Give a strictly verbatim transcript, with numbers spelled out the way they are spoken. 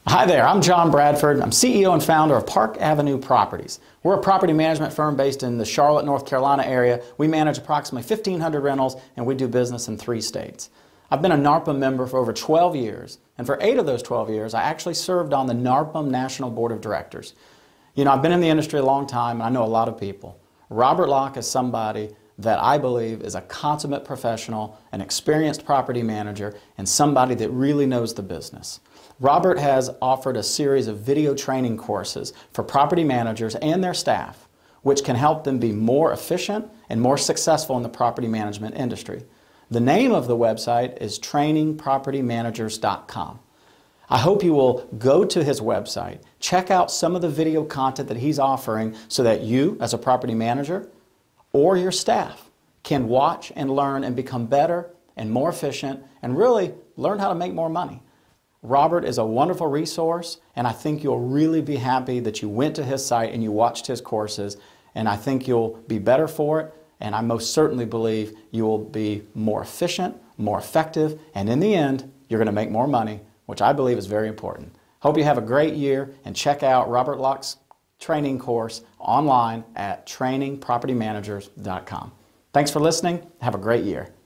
Hi there, I'm John Bradford. I'm C E O and founder of Park Avenue Properties. We're a property management firm based in the Charlotte, North Carolina area. We manage approximately fifteen hundred rentals and we do business in three states. I've been a NARPM member for over twelve years, and for eight of those twelve years I actually served on the NARPM National Board of Directors. You know, I've been in the industry a long time and I know a lot of people. Robert Locke is somebody that I believe is a consummate professional, an experienced property manager, and somebody that really knows the business. Robert has offered a series of video training courses for property managers and their staff, which can help them be more efficient and more successful in the property management industry. The name of the website is training property managers dot com. I hope you will go to his website, check out some of the video content that he's offering so that you, as a property manager, or your staff can watch and learn and become better and more efficient and really learn how to make more money. Robert is a wonderful resource, and I think you'll really be happy that you went to his site and you watched his courses, and I think you'll be better for it, and I most certainly believe you will be more efficient, more effective, and in the end, you're going to make more money, which I believe is very important. Hope you have a great year, and check out Robert Locke's training course online at training property managers dot com. Thanks for listening. Have a great year.